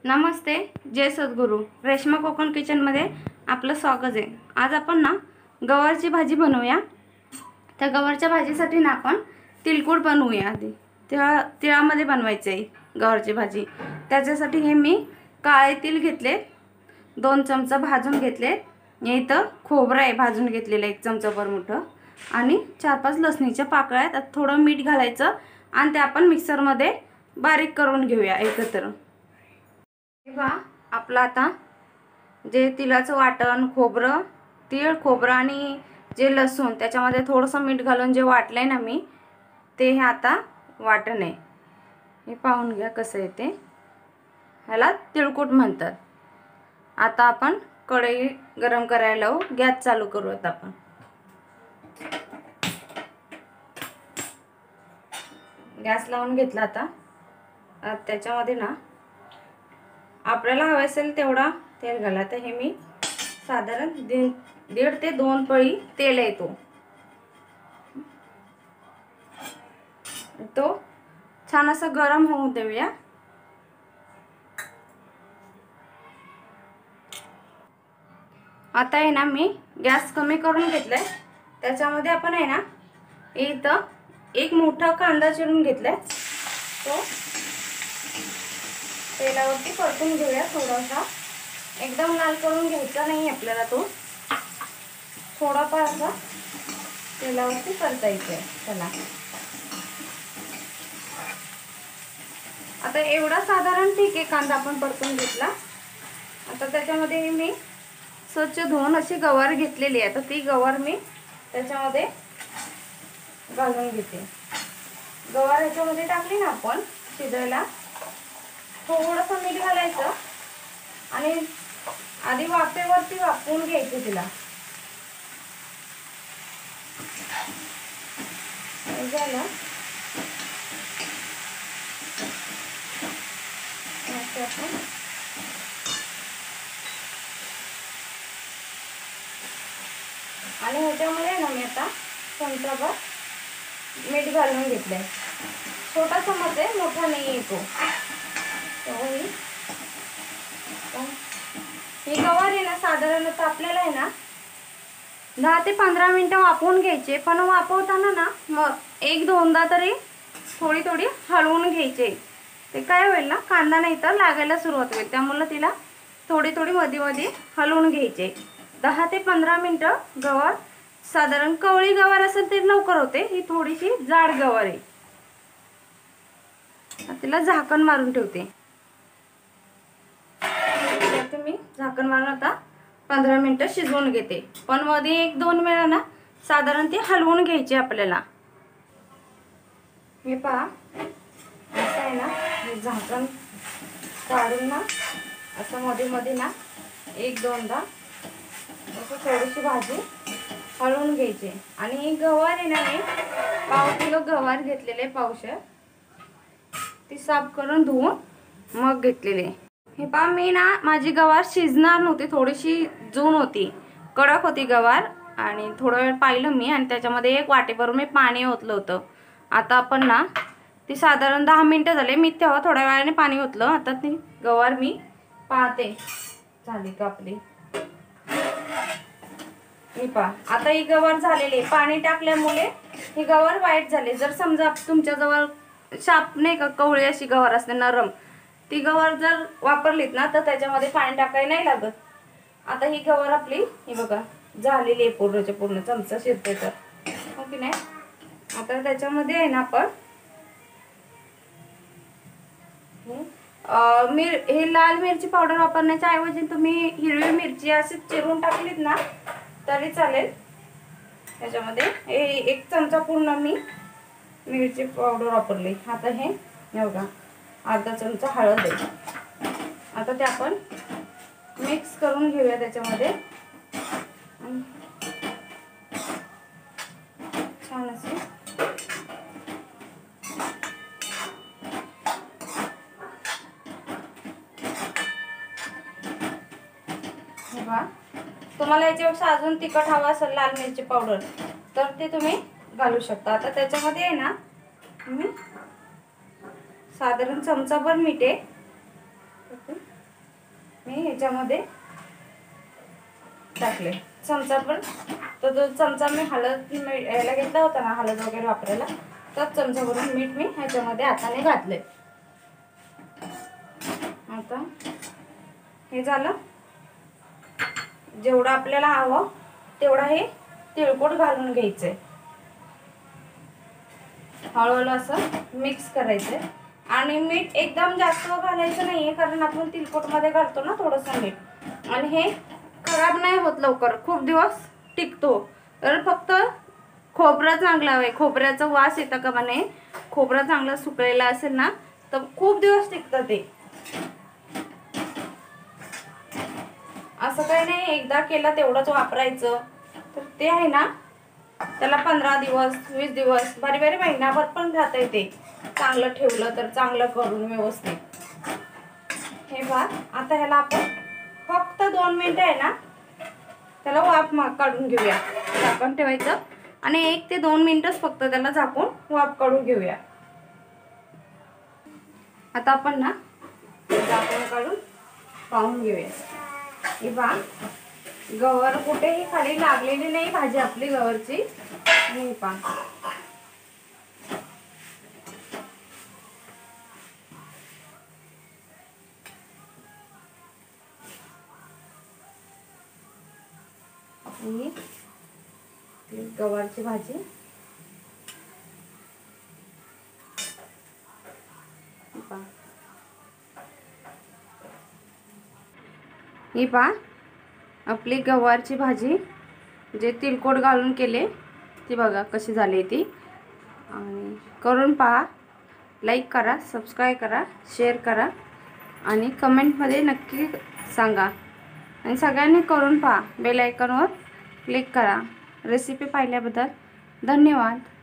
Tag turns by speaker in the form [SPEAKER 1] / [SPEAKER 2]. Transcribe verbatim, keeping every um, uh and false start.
[SPEAKER 1] नमस्ते, जय सद्गुरू। रेश्मा कोकण किचनमध्ये आपलं स्वागत आहे। आज आपण ना गवारची भाजी बनवूया। त्या गवारच्या भाजीसाठी ना आपण तिळकुट बनवूया। आधी त्या तिळामध्ये बनवायचे आहे गवारची भाजी। त्याच्यासाठी हे मी काळे तीळ घेतले, दोन चमचा भाजून घेतले। इथं खोबरं आहे भाजून घेतलेलं एक चमचाभर मोठं, आणि चार पाच लसणीच्या पाकळ्या आहेत। आता थोडं मीठ घालायचं आणि ते आपण मिक्सरमध्ये बारीक करून घेऊया एकत्र। बघा आपलं आता जे तिळाचं वाटण, खोबरं, तीळ, खोबरं आणि जे लसूण त्याच्यामध्ये थोडंसं मीठ घालून जे वाटलंय ना मी, ते हे आता वाटण आहे। हे पाहून घ्या कसं आहे ते। ह्याला तिळकुट म्हणतात। आता आपण कढई गरम करायला लावू, गॅस चालू करू। आता आपण गॅस लावून घेतला। आता त्याच्यामध्ये ना आपल्याला हवे असेल तेवढा तेल घाला। तर हे मी साधारण दीड ते दोन पळी तेल येतो, तो छान असं गरम होऊ देऊया। आता आहे ना मी गॅस कमी करून घेतलाय। त्याच्यामध्ये आपण आहे ना इथं एक मोठा कांदा चिरून घेतलाय, तो तेलावरती परतून घेऊया। थोडासा एकदम लाल करून घ्यायचा नाही आपल्याला, तो थोडाफार असा तेलावरती परतायचा आहे त्याला। आता एवढा साधारण ठीक आहे कांदा आपण परतून घेतला। आता त्याच्यामध्ये मी स्वच्छ धुवून अशी गवार घेतलेली आहे। आता ती गवार मी त्याच्यामध्ये घालून घेते। गवार ह्याच्यामध्ये टाकली ना आपण शिजायला, थोडंसं मीठ घालायचं आणि आधी वाफेवरती वाफवून घ्यायचं तिला। झालं आणि ह्याच्यामध्ये ना मी आता चमचाभर मीठ घालून घेतलंय। छोटा चमच आहे, मोठा नाही येतो। ही गवार आहे ना साधारणतः आपल्याला आहे ना दहा ते पंधरा मिनिटं वाफवून घ्यायचे। पण वाफवताना ना मग एक दोनदा तरी थोडी थोडी हलवून घ्यायचे। ते काय होईल ना कांदा नाही तर लागायला सुरुवात होईल, त्यामुळे तिला थोडी थोडी मध्ये मध्ये हलवून घ्यायचे। दहा ते पंधरा मिनिटं गवार, साधारण कवळी गवार असेल तर लवकर होते। ही थोडीशी जाड गवार आहे, तिला झाकण मारून ठेवते। मी झाकण मारून आता पंधरा मिनिटं शिजवून घेते। पण मध्ये एक दोन वेळा ना साधारण ती हलवून घ्यायची आपल्याला। हे पहा असं आहे ना, हे झाकण काढून ना असं मध्ये मध्ये ना एक दोनदा असं थोडीशी भाजी हलवून घ्यायची। आणि ही गवार आहे ना मी पाव किलो गवार घेतलेले, पावशेर, ती साफ करून धुवून मग घेतलेले। हे पहा मी ना माझी गवार शिजणार नव्हती, थोडीशी जून होती, कडक होती गवार। आणि थोडा वेळ पाहिलं मी आणि त्याच्यामध्ये एक वाटीभर मी पाणी ओतलं होतं। आता आपण ना ती साधारण दहा मिनिटं झाले, मी तेव्हा थोड्या वेळाने पाणी ओतलं। आता ती गवार मी पाहते झाली का आपली। ही पहा आता ही गवार झालेली आहे। पाणी टाकल्यामुळे ही गवार वाईट झाली। जर समजा तुमच्याजवळ शाप नाही का, कवळी अशी गवार असते नरम, ती गवार जर वापरलीत ना तर त्याच्यामध्ये पाणी टाकायला नाही लागत। आता ही गवार आपली ही बघा झालेली आहे, पूर्णच्या पूर्ण चमचा शिरते तर, हो की नाही। आता त्याच्यामध्ये आहे ना आपण मिर हे लाल मिरची पावडर वापरण्याच्या ऐवजी तुम्ही हिरवी मिरची अशी चिरून टाकलीत ना तरी चालेल। त्याच्यामध्ये हे एक चमचा पूर्ण मी मिरची पावडर वापरली। आता हे बघा अर्धा चमचा हळद आहे। आता ते आपण मिक्स करून घेऊया त्याच्यामध्ये, छान असे। तुम्हाला याच्यापेक्षा अजून तिखट हवा असेल लाल मिरची पावडर तर ते तुम्ही घालू शकता। आता त्याच्यामध्ये आहे ना मी साधारण चमचाभर मीठ आहे, ह्याच्यामध्ये टाकले चमचा पण, तर तो चमचा मी हळद यायला घेतला होता ना, हळद वगैरे वापरायला, तर चमचाभरून मीठ मी ह्याच्यामध्ये हाताने घातले. आता हे झालं. जेवढं आपल्याला हवं तेवढं हे तिळकुट घालून घ्यायचंय. हळूहळू असं मिक्स करायचंय. आणि मीठ एकदम जास्त घालायचं नाहीये, कारण आपण तिळकुटमध्ये घालतो ना थोडंसं मीठ, आणि हे खराब नाही होत लवकर, खूप दिवस टिकतो. तर फक्त खोबरं चांगलं आहे, खोबऱ्याचा वास येतं का म्हणे, खोबरं चांगलं सुकलेलं असेल ना तर खूप दिवस टिकतं ते. असं काही नाही एकदा केलं तेवढंच वापरायचं, तर ते आहे ना त्याला पंधरा दिवस वीस दिवस बारी बारी महिनाभर पण राहता येते, चांगलं ठेवलं तर, चांगलं करून व्यवस्थित. हे बघ, आता ह्याला आपण फक्त दोन मिनिटं आहे ना त्याला वाफ काढून घेऊया. झाकण ठेवायचं आणि एक ते दोन मिनिटच फक्त त्याला झाकून वाफ काढून घेऊया. आता आपण ना झाकण काढून पाहून घेऊया. हे पहा, गवर कुठेही खाली लागलेली नाही भाजी आपली गवरची. हे पहा, ही गवारची भाजी. ही पहा, आपली गवारची भाजी जे तिळकुट घालून केले ती बघा कशी झाली ती. आणि करून पहा, लाईक करा, सबस्क्राईब करा, शेअर करा आणि कमेंटमध्ये नक्की सांगा. आणि सगळ्यांनी करून पहा, बेल आयकॉनवर क्लिक करा. रेसिपी पाहिल्याबद्दल धन्यवाद.